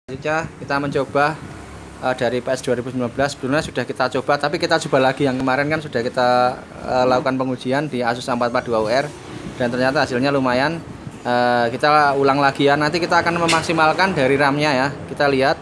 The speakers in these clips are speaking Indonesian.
Selanjutnya kita mencoba dari PS 2019. Sebelumnya sudah kita coba, tapi kita coba lagi yang kemarin kan sudah kita lakukan pengujian di Asus A442UR dan ternyata hasilnya lumayan. Kita ulang lagi ya, nanti kita akan memaksimalkan dari RAM-nya ya. Kita lihat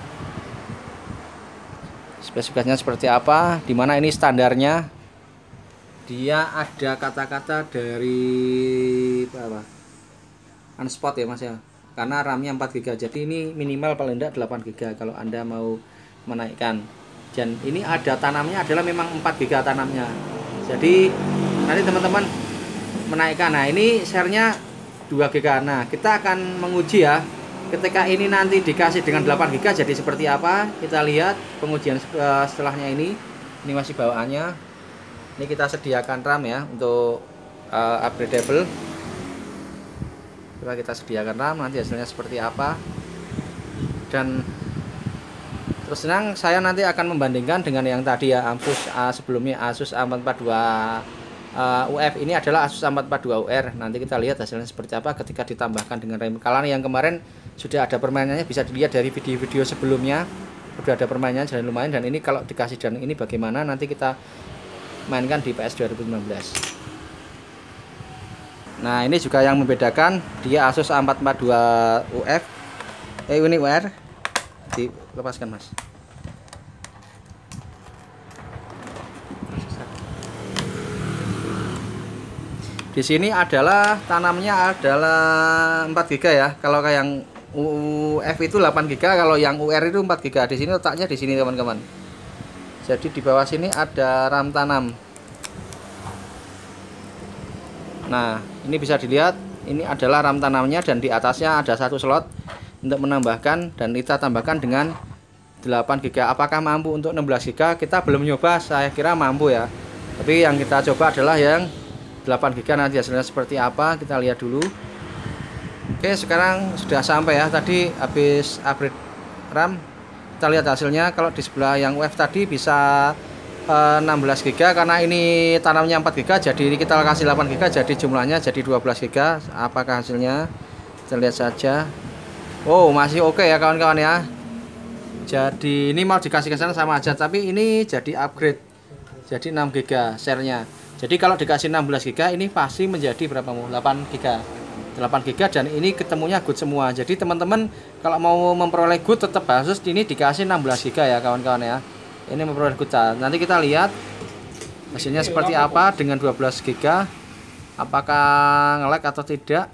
spesifikasinya seperti apa, dimana ini standarnya dia ada kata-kata dari apa? Unspot ya Mas ya, karena RAM-nya 4 GB, jadi ini minimal paling tidak 8 GB kalau Anda mau menaikkan. Dan ini ada tanamnya adalah memang 4 GB tanamnya, jadi nanti teman-teman menaikkan. Nah ini share-nya 2 GB. Nah kita akan menguji ya, ketika ini nanti dikasih dengan 8 GB jadi seperti apa. Kita lihat pengujian setelahnya. Ini masih bawaannya. Ini kita sediakan RAM ya untuk upgradable. Coba kita sediakan RAM, nanti hasilnya seperti apa. Dan terus terang saya nanti akan membandingkan dengan yang tadi ya, sebelumnya Asus A442 UF. Ini adalah Asus A442UR. Nanti kita lihat hasilnya seperti apa ketika ditambahkan dengan RAM. Kalau yang kemarin sudah ada permainannya, bisa dilihat dari video-video sebelumnya sudah ada permainannya, jadi lumayan. Dan ini kalau dikasih dan ini bagaimana, nanti kita mainkan di PS 2019. Nah ini juga yang membedakan dia Asus A442 UF ini UR. Dilepaskan Mas. Di sini adalah tanamnya adalah 4 GB ya. Kalau kayak yang UF itu 8 GB, kalau yang UR itu 4 GB. Di sini letaknya di sini teman-teman. Jadi di bawah sini ada RAM tanam. Nah ini bisa dilihat, ini adalah RAM tanamnya dan di atasnya ada satu slot untuk menambahkan, dan kita tambahkan dengan 8 GB. Apakah mampu untuk 16 GB? Kita belum nyoba, saya kira mampu ya. Tapi yang kita coba adalah yang 8 GB. Nanti hasilnya seperti apa kita lihat dulu. Oke, sekarang sudah sampai ya. Tadi habis upgrade RAM, kita lihat hasilnya. Kalau di sebelah yang UF tadi bisa 16 GB, karena ini tanamnya 4 GB, jadi ini kita kasih 8 GB, jadi jumlahnya jadi 12 GB. Apakah hasilnya? Kita lihat saja. Oh masih oke ya kawan-kawan ya. Jadi ini mau dikasih ke sana sama aja, tapi ini jadi upgrade jadi 6 GB share-nya. Jadi kalau dikasih 16 GB ini pasti menjadi berapa mau? 8 GB. 8 GB dan ini ketemunya good semua. Jadi teman-teman kalau mau memperoleh good tetap Asus ini dikasih 16 GB ya kawan-kawan ya. Ini memperoleh good. Nanti kita lihat hasilnya seperti apa dengan 12 GB. Apakah nge-lag atau tidak?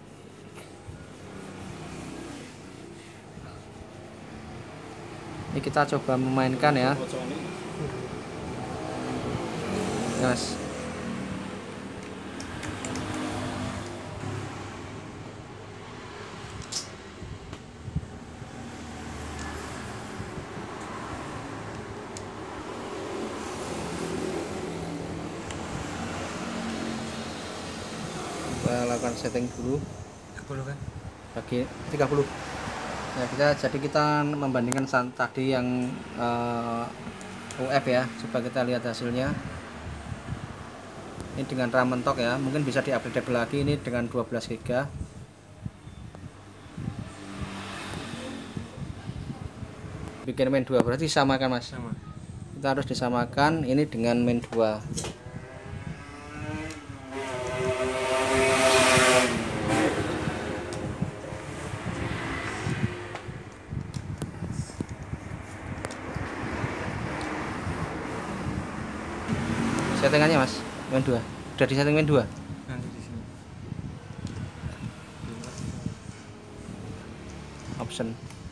Ini kita coba memainkan ya. Yes. Kita lakukan setting dulu. 30 kan? Bagi 30. Ya jadi kita membandingkan tadi yang UF ya. Coba kita lihat hasilnya. Ini dengan RAM mentok ya, mungkin bisa di-upgrade lagi ini dengan 12 GB. Bikin main 2 berarti samakan Mas. Sama. Kita harus disamakan ini dengan main 2. Settingannya Mas, main 2. Udah di setting main 2. Nanti di sini. Option.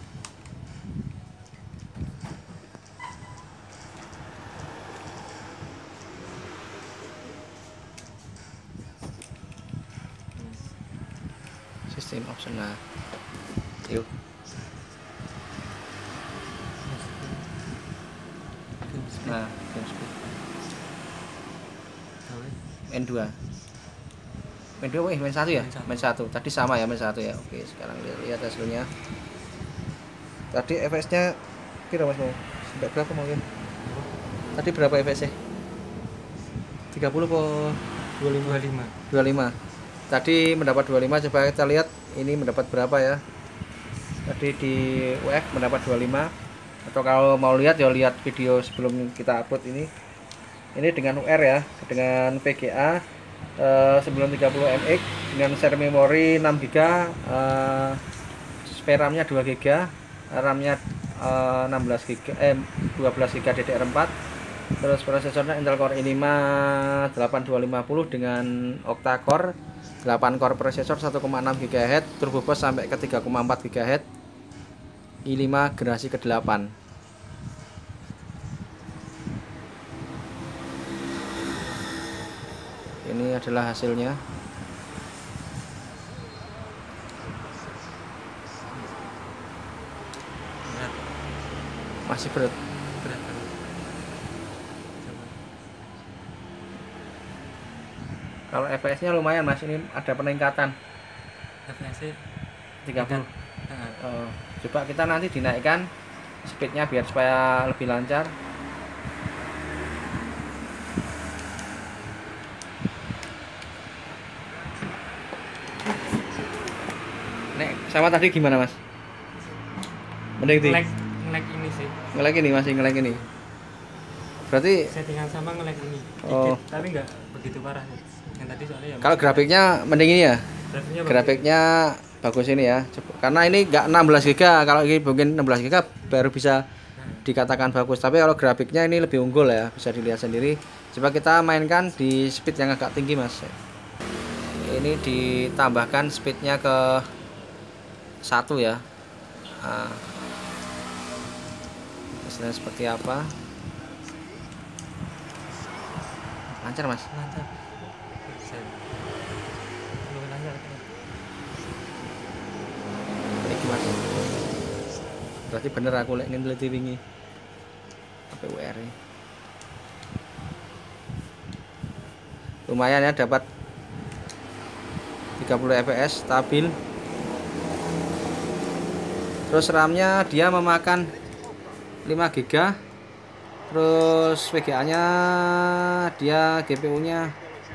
Sistem option. Nah. Yuk. Nah, game speed. N2. Main 2 main 1 ya? Main 1. Tadi sama ya main 1 ya. Oke, sekarang lihat hasilnya. Tadi FPS-nya kira Mas mau? Sampai berapa mungkin? Tadi berapa FPS-nya? 30 po 25. 25. Tadi mendapat 25, coba kita lihat ini mendapat berapa ya. Tadi di UF mendapat 25. Atau kalau mau lihat ya lihat video sebelum kita upload ini. Ini dengan UR ya, dengan VGA 930 MX dengan share memori 6 GB, spare RAM-nya 2 GB, RAM-nya 12 GB DDR4. Terus prosesornya Intel Core i5 8250 dengan octa core, 8 core prosesor 1,6 GHz, turbo boost sampai ke 3,4 GHz. i5 generasi ke-8. Ini adalah hasilnya. Berat. Masih berat. Berat banget. Coba. Kalau FPS-nya lumayan Mas, ini ada peningkatan FPS 30. nah, Coba kita nanti dinaikkan speednya biar supaya lebih lancar. Nek sama tadi gimana Mas? Mending di nge-lag ini sih. nge-lag ini, masih nge-lag ini. Berarti Settingan sama nge-lag ini. Oh. Dikit, tapi nggak begitu parah sih. Yang tadi soalnya ya. kalau grafiknya mending ini ya. grafiknya Grafiknya bagus ini ya. Karena ini enggak 16 GB. Kalau ini mungkin 16 GB baru bisa dikatakan bagus. Tapi kalau grafiknya ini lebih unggul ya, bisa dilihat sendiri. Coba kita mainkan di speed yang agak tinggi Mas. Ini ditambahkan speednya ke 1 ya. Nah, hasilnya seperti apa? Lancar Mas. lancar. Bisa. Lebih lancar. Ini Mas. Berarti bener aku lek ngeliti wingi. PWR ini. Lumayan ya, dapat 30 fps stabil. Terus RAM-nya dia memakan 5 GB. Terus VGA-nya dia GPU-nya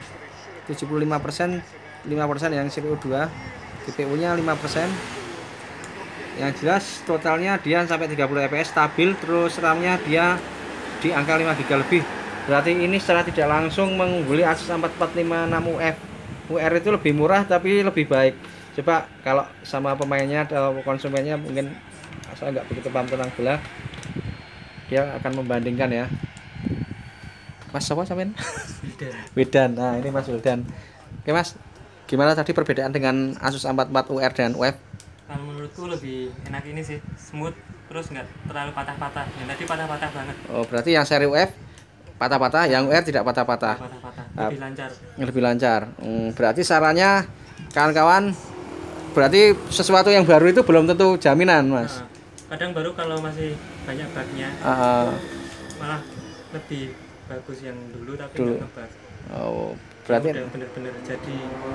75%, 5% yang CPU 2. GPU-nya 5%. Yang jelas totalnya dia sampai 30 fps stabil. Terus RAM-nya dia di angka 5 GB lebih. Berarti ini secara tidak langsung mengungguli Asus A4456 UF. UR itu lebih murah tapi lebih baik. Coba kalau sama pemainnya atau konsumennya mungkin saya nggak begitu paham tentang bola, dia akan membandingkan ya. Mas siapa sampean? Wildan. Nah, ini Mas Wildan. Oke Mas, gimana tadi perbedaan dengan Asus A44 UR dan UF? Kalau menurutku lebih enak ini sih, smooth, terus nggak terlalu patah-patah. Yang tadi patah-patah banget. Oh, berarti yang seri UF patah-patah, yang UR tidak patah-patah. Patah-patah, lebih lancar. Lebih lancar. Berarti sarannya kawan-kawan, berarti sesuatu yang baru itu belum tentu jaminan Mas. Kadang baru kalau masih banyak bugnya, malah lebih bagus yang dulu tapi nggak ngebug. Oh, berarti udah bener-bener jadi.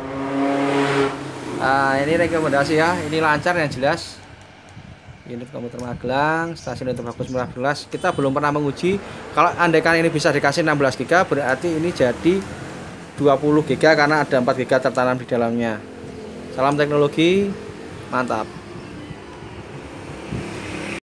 Ini rekomendasi ya, ini lancar yang jelas. Unit komputer Magelang, stasiun itu bagus, murah jelas. Kita belum pernah menguji. Kalau andaikan ini bisa dikasih 16 GB, berarti ini jadi 20 GB karena ada 4 GB tertanam di dalamnya. Salam teknologi, mantap.